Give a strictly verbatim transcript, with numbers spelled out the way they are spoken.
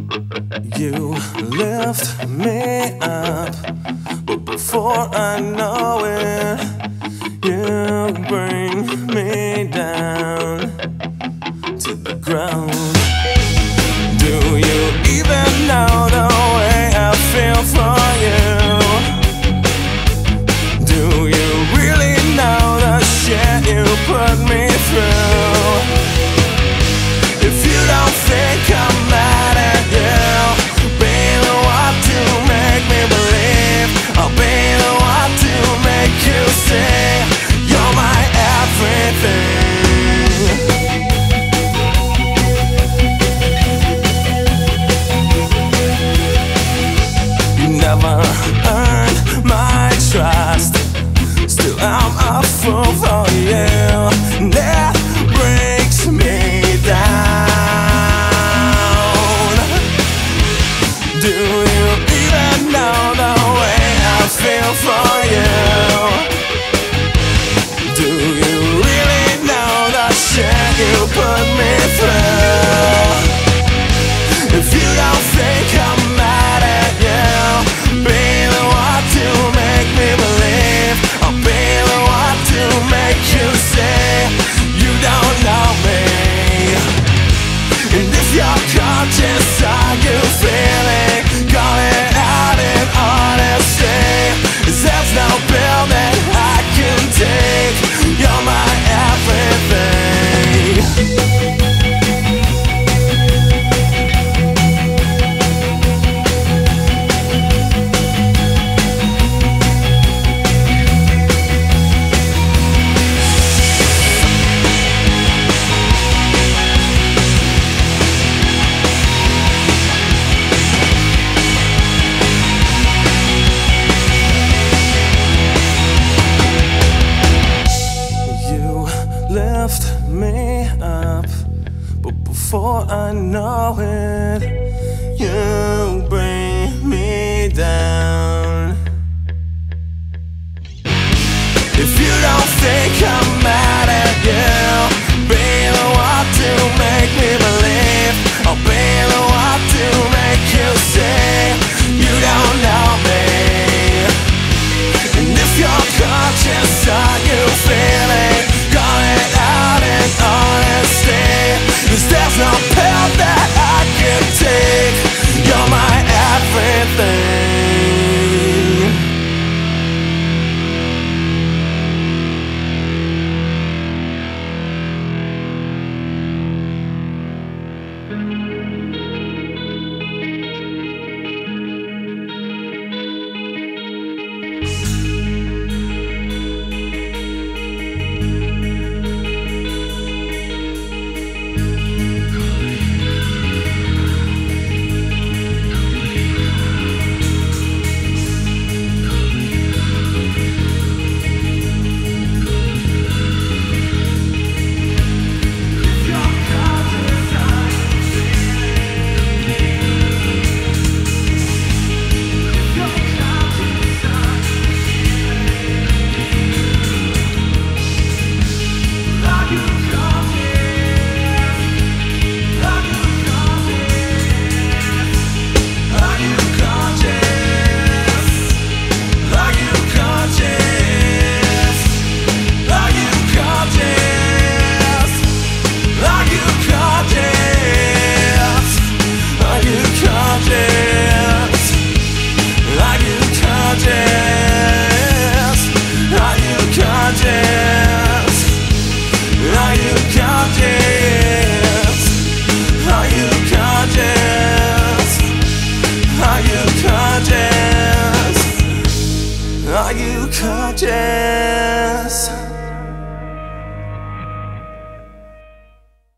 You lift me up, but before I know it, you bring me down to the ground. Do you even know the way I feel for you? Do you really know the shit you put me through? If you don't think I'm mad at you, be the one to make me believe. I'll be the one to make you see you're my everything. You never earned my trust, still I'm a fool for you. That breaks me down. Do you even know the way I feel for you? Do you really know the shit you put me through? If you don't think I'm mad at you, be the one to make me believe. I'll be the one to make you say you don't know me. And if your conscience are you feeling, call it out in honesty. 'Cause there's no bill that I can take. You're my everything. Lift me up, but before I know it, you bring me down. If you don't think I'm mad at you, be the one to make me believe. I'll be the one to make you see you don't know me. And if your conscience are you feeling, call it out in honesty. 'Cause there's no pill that I can take. You're my everything. Are you conscious?